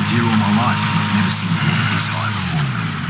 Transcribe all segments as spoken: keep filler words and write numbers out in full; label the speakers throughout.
Speaker 1: lived here all my life. I've never seen water this high before.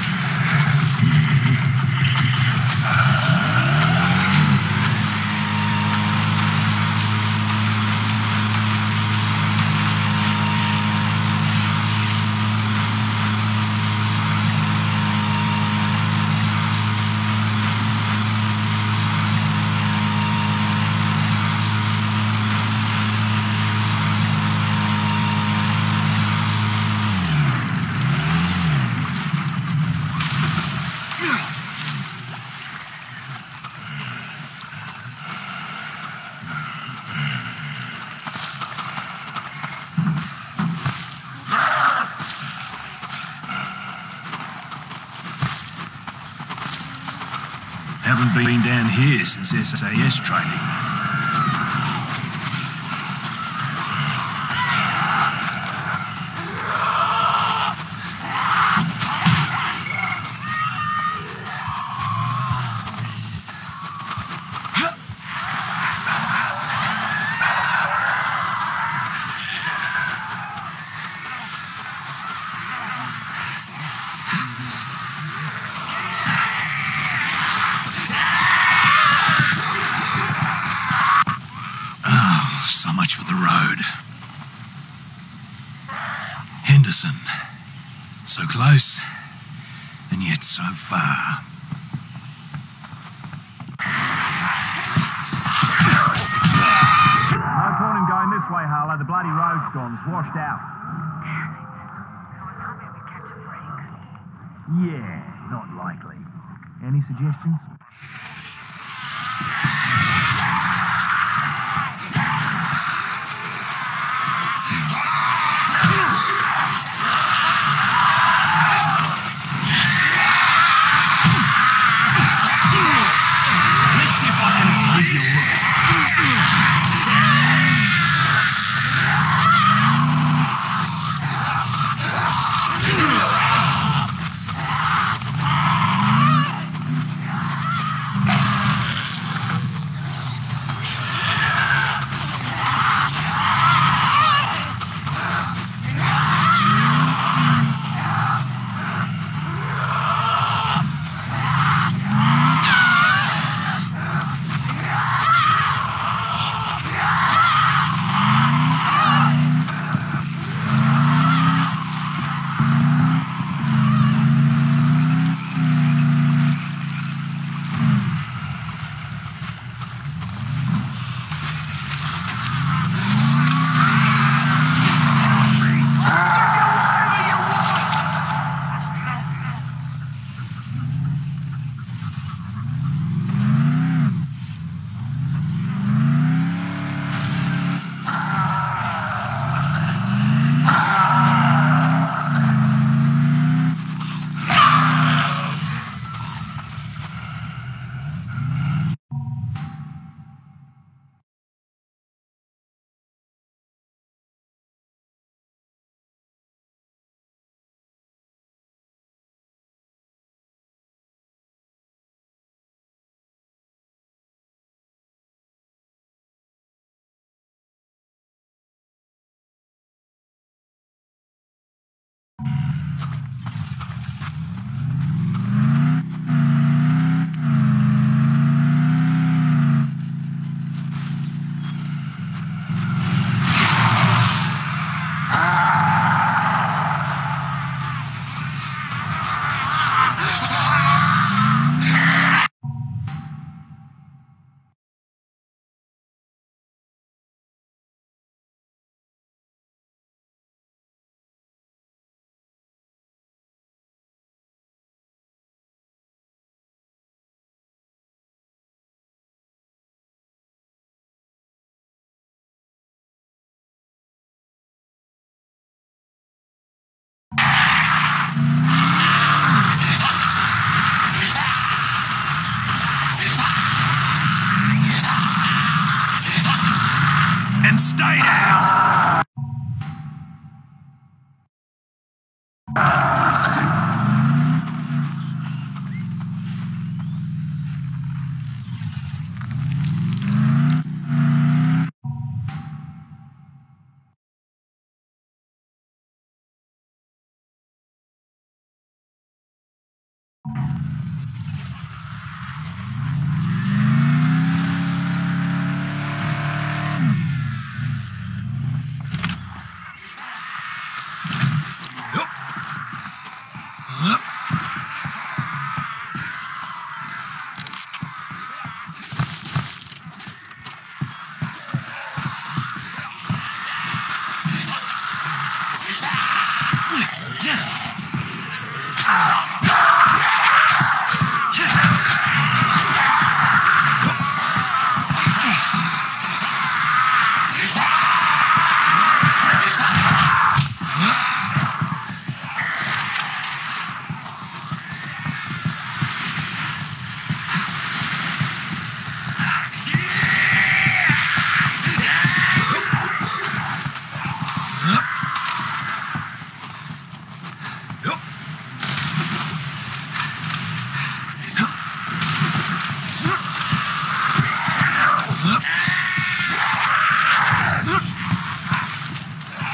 Speaker 1: Haven't been down here since S A S training. So much for the road. Henderson. So close, and yet so far.
Speaker 2: No point in going this way, Harlow. The bloody road's gone. It's washed out. Yeah, not likely. Any suggestions?
Speaker 1: And stay down!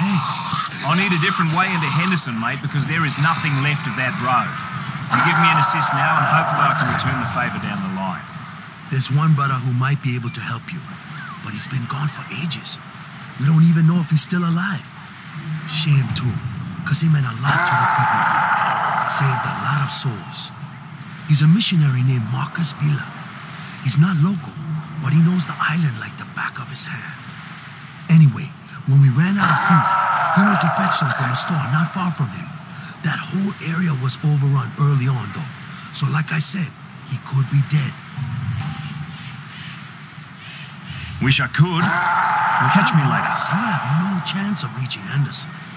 Speaker 3: okay?
Speaker 1: I need a different way into Henderson, mate, because there is nothing left of that road. You give me an assist now, and hopefully I can return the favour down the line.
Speaker 3: There's one brother who might be able to help you, but he's been gone for ages. We don't even know if he's still alive. Shame too, because he meant a lot to the people here. Saved a lot of souls. He's a missionary named Marcus Villa. He's not local, but he knows the island like the back of his hand. Anyway, when we ran out of food, he went to fetch some from a store not far from him. That whole area was overrun early on, though. So like I said, he could be dead.
Speaker 1: Wish I could. Well, catch me later.
Speaker 3: You have no chance of reaching Henderson.